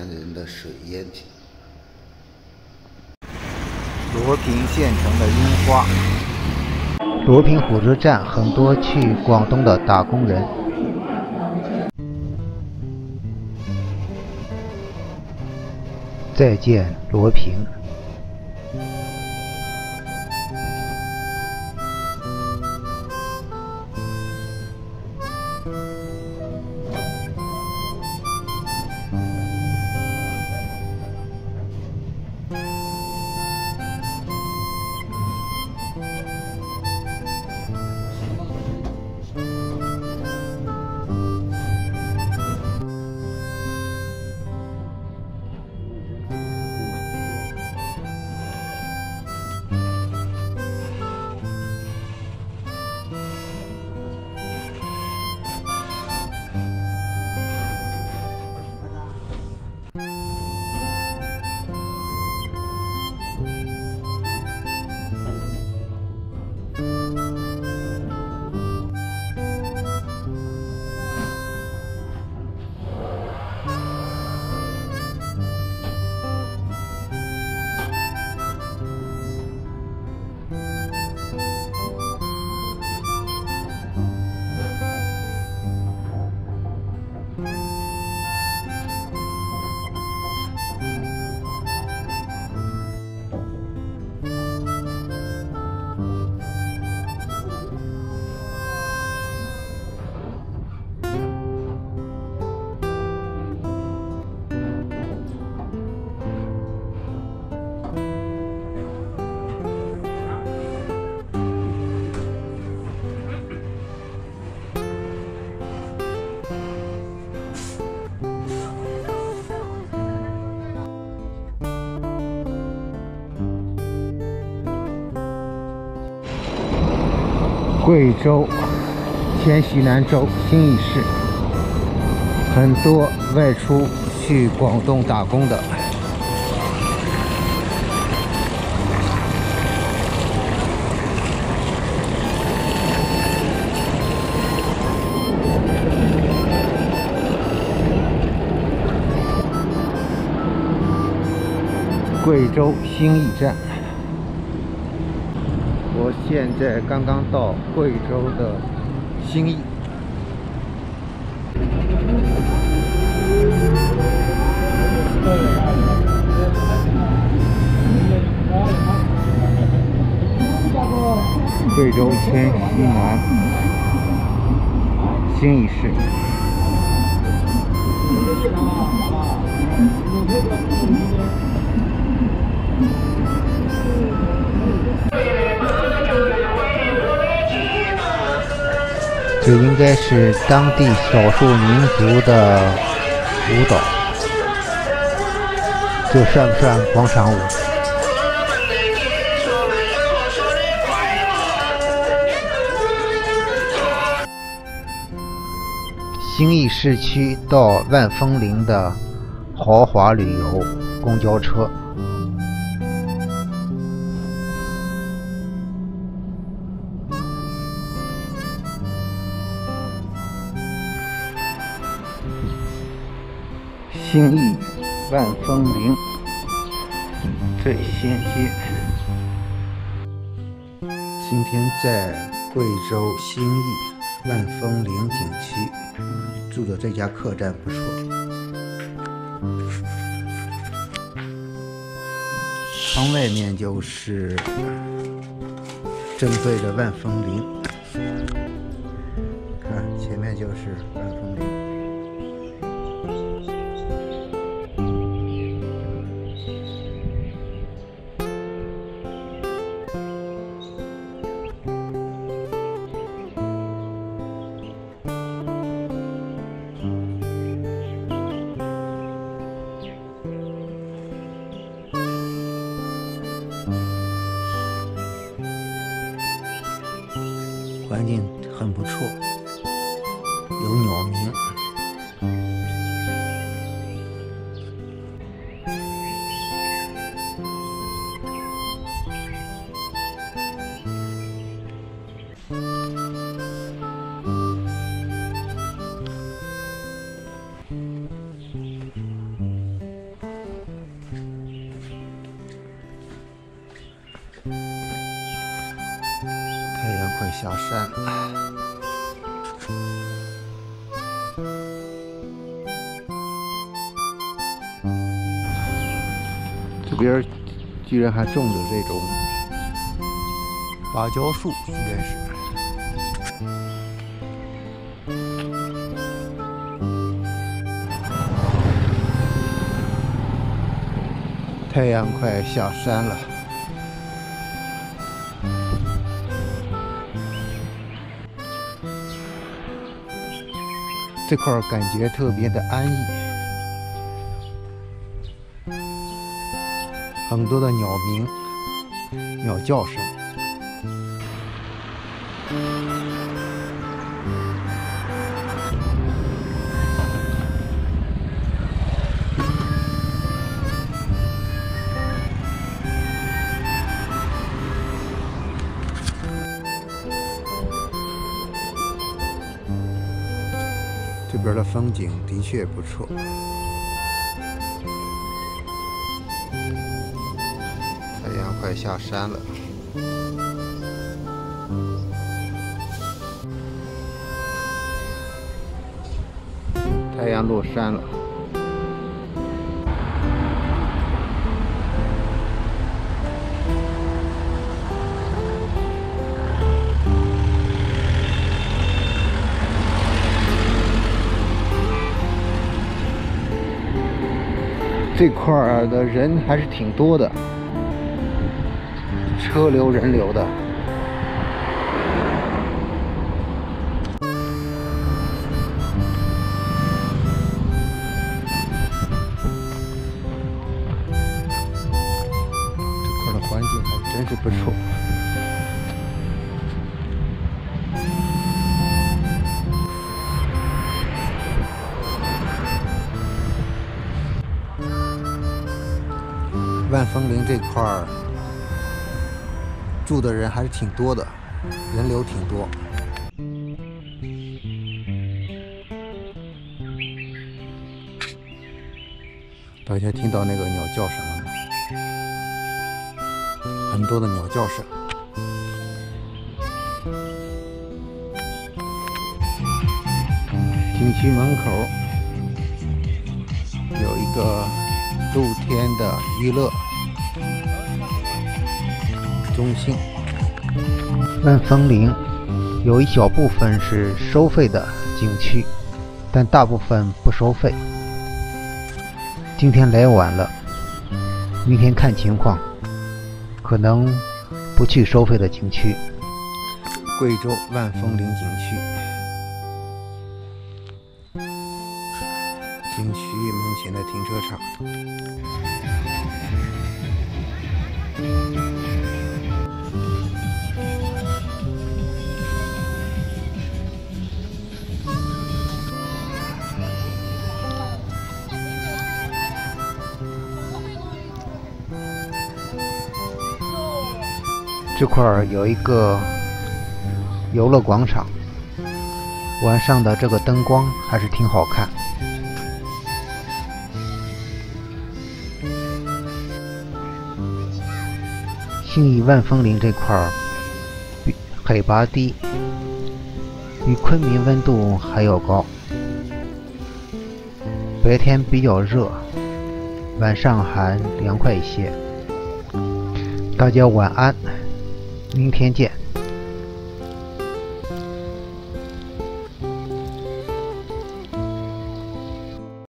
人的水烟气。 罗平县城的樱花。罗平火车站很多去广东的打工人。再见，罗平。贵州黔西南州兴义市，很多外出去广东打工的。贵州兴义站。我现在刚刚到贵州的兴义。贵州黔西南兴义市。这应该是当地少数民族的舞蹈，这算不算广场舞？兴义市区到万丰林的豪华旅游公交车。兴义万丰林最先街。今天在贵州兴义万丰林景区住的这家客栈不错，窗外面就是正对着万丰林，看前面就是万丰林。环境很不错，有鸟。 下山了。这边居然还种着这种芭蕉树，应该是。太阳快下山了。这块感觉特别的安逸，很多的鸟鸣、鸟叫声。这边的风景的确不错。太阳快下山了，太阳落山了。这块儿的人还是挺多的，车流人流的。这块的环境还真是不错。万丰林这块儿住的人还是挺多的，人流挺多。大家听到那个鸟叫声了吗？很多的鸟叫声。景区门口有一个露天的娱乐中心。万丰林有一小部分是收费的景区，但大部分不收费。今天来晚了，明天看情况，可能不去收费的景区。贵州万丰林景区，景区门前的停车场。这块儿有一个游乐广场，晚上的这个灯光还是挺好看。兴义万丰林这块儿海拔低，比昆明温度还要高，白天比较热，晚上还凉快一些。大家晚安，明天见。